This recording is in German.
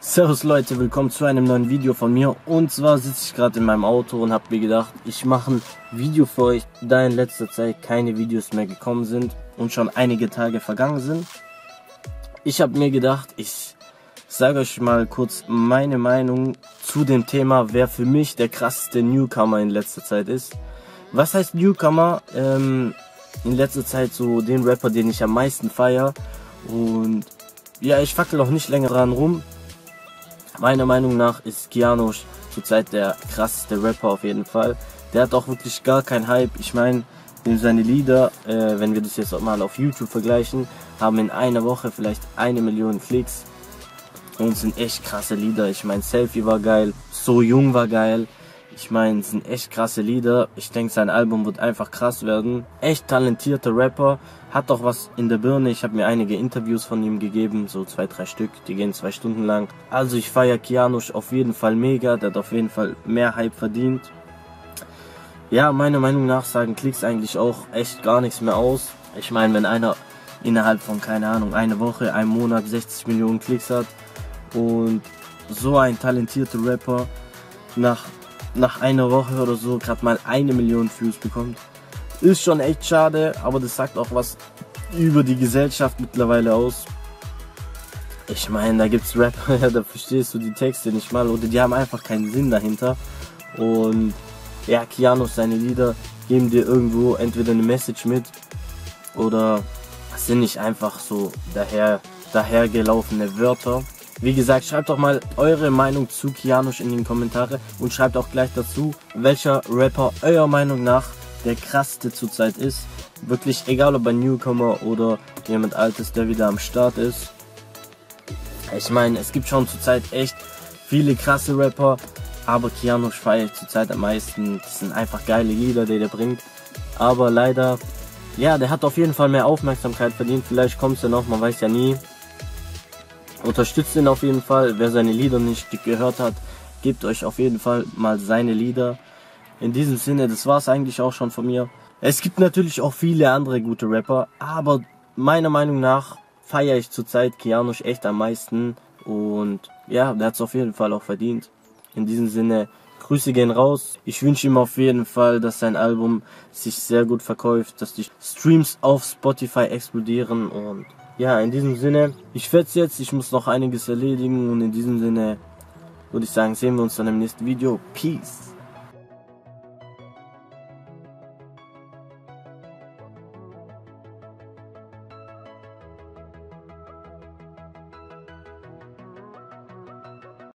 Servus Leute, willkommen zu einem neuen Video von mir. Und zwar sitze ich gerade in meinem Auto und habe mir gedacht, ich mache ein Video für euch, da in letzter Zeit keine Videos mehr gekommen sind und schon einige Tage vergangen sind. Ich habe mir gedacht, ich sage euch mal kurz meine Meinung zu dem Thema, wer für mich der krasseste Newcomer in letzter Zeit ist. Was heißt Newcomer? In letzter Zeit so den Rapper, den ich am meisten feiere. Und ja, ich fackel auch nicht länger dran rum. Meiner Meinung nach ist Kianosch zurzeit der krasseste Rapper auf jeden Fall. Der hat auch wirklich gar keinen Hype. Ich meine, seine Lieder, wenn wir das jetzt auch mal auf YouTube vergleichen, haben in einer Woche vielleicht 1 Million Klicks. Und sind echt krasse Lieder. Ich meine, Selfie war geil, So Jung war geil. Ich meine, es sind echt krasse Lieder. Ich denke, sein Album wird einfach krass werden. Echt talentierter Rapper. Hat auch was in der Birne. Ich habe mir einige Interviews von ihm gegeben. So 2, 3 Stück. Die gehen 2 Stunden lang. Also ich feiere Kianosch auf jeden Fall mega. Der hat auf jeden Fall mehr Hype verdient. Ja, meiner Meinung nach sagen Klicks eigentlich auch echt gar nichts mehr aus. Ich meine, wenn einer innerhalb von, keine Ahnung, eine Woche, einem Monat 60 Millionen Klicks hat und so ein talentierter Rapper nach einer Woche oder so gerade mal 1 Million Views bekommt, ist schon echt schade, aber das sagt auch was über die Gesellschaft mittlerweile aus. Ich meine, da gibt's Rapper, ja, da verstehst du die Texte nicht mal oder die haben einfach keinen Sinn dahinter. Und ja, Kianosch, seine Lieder geben dir irgendwo entweder eine Message mit oder sind nicht einfach so dahergelaufene Wörter. Wie gesagt, schreibt doch mal eure Meinung zu Kianosch in den Kommentare und schreibt auch gleich dazu, welcher Rapper eurer Meinung nach der krasseste zurzeit ist. Wirklich egal ob ein Newcomer oder jemand Altes, der wieder am Start ist. Ich meine, es gibt schon zurzeit echt viele krasse Rapper, aber Kianosch feiere ich zurzeit am meisten. Das sind einfach geile Lieder, die der bringt. Aber leider, ja, der hat auf jeden Fall mehr Aufmerksamkeit verdient. Vielleicht kommt es ja noch, man weiß ja nie. Unterstützt ihn auf jeden Fall. Wer seine Lieder nicht gehört hat, gebt euch auf jeden Fall mal seine Lieder. In diesem Sinne, das war's eigentlich auch schon von mir. Es gibt natürlich auch viele andere gute Rapper, aber meiner Meinung nach feiere ich zurzeit Kianosch echt am meisten. Und ja, der hat's auf jeden Fall auch verdient. In diesem Sinne, Grüße gehen raus. Ich wünsche ihm auf jeden Fall, dass sein Album sich sehr gut verkauft, dass die Streams auf Spotify explodieren und ja, in diesem Sinne, ich fetz jetzt, ich muss noch einiges erledigen und in diesem Sinne würde ich sagen, sehen wir uns dann im nächsten Video. Peace!